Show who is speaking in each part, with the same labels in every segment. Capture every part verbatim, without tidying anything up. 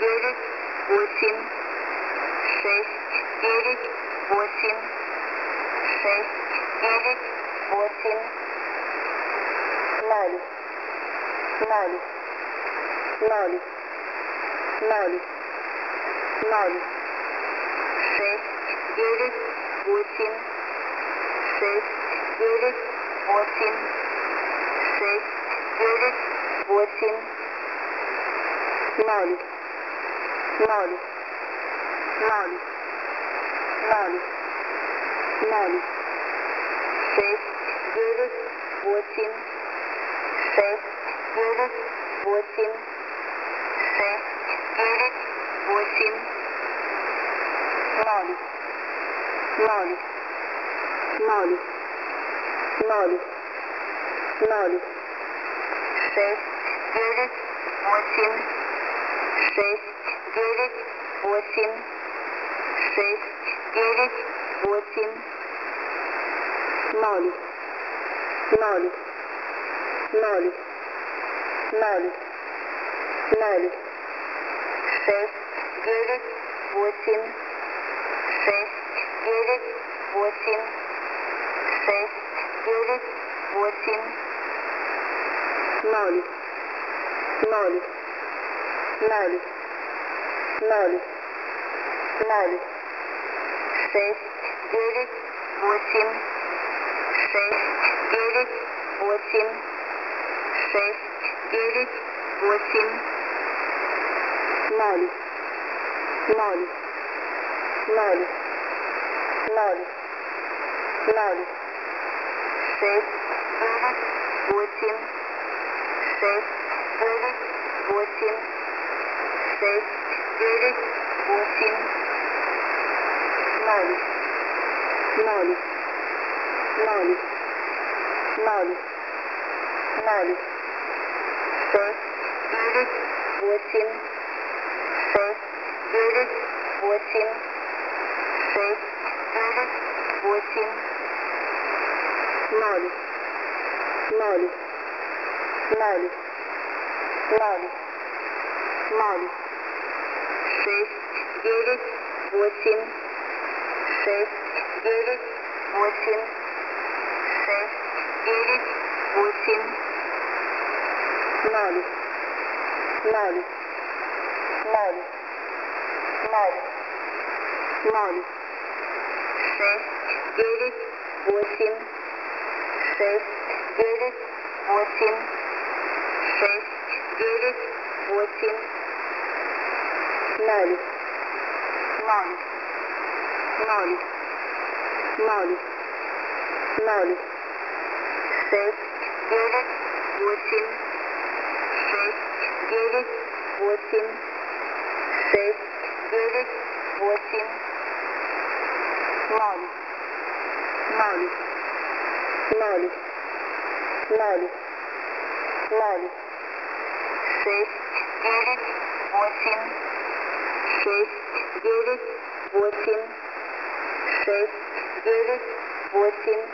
Speaker 1: девять, восемь, шесть, девять, восемь, шесть, девять, восемь, ноль, ноль, ноль, ноль, ноль, шесть, девять, восемь, шесть, девять, восемь, шесть, девять, восемь, ноль, ноль, ноль, ноль, ноль, шесть, девять, восемь, шесть, девять, восемь, шесть, девять, восемь, ноль, ноль, ноль, ноль, ноль, шесть, девять, восемь, шесть, девять, восемь, шесть, девять, восемь, ноль, ноль, ноль, ноль, ноль, шесть, девять, восемь, шесть, девять, восемь, шесть, девять, восемь, ноль, ноль, ноль, ноль, ноль, шесть, девять, восемь, шесть, девять, восемь, шесть, девять, восемь, ноль, ноль, ноль, ноль, ноль, шесть, девять, восемь, шесть, девять, восемь, шесть, девять, восемь, ноль, ноль, ноль, ноль, ноль, шесть, девять, восемь, шесть, девять, восемь, шесть, девять, восемь, ноль, ноль, ноль, ноль, ноль, шесть, девять, восемь, шесть, девять, восемь, шесть, девять, восемь, ноль, ноль, ноль, ноль, ноль, шесть, девять, восемь, шесть, девять, восемь, шесть, девять, восемь, ноль, ноль, ноль, ноль, ноль, шесть, девять, восемь, шесть, девять, восемь, шесть, девять, восемь, ноль, ноль, ноль, ноль, ноль, шесть, девять, восемь, шесть, девять, восемь, шесть, девять, восемь,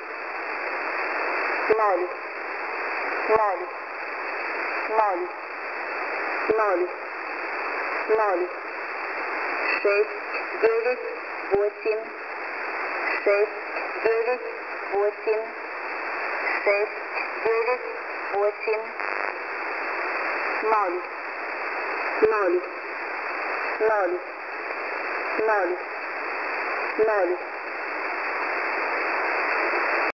Speaker 1: ноль, ноль, ноль, ноль, ноль, шесть, девять, восемь, шесть, девять, восемь, шесть, девять, восемь, ноль, ноль, ноль, ноль, ноль.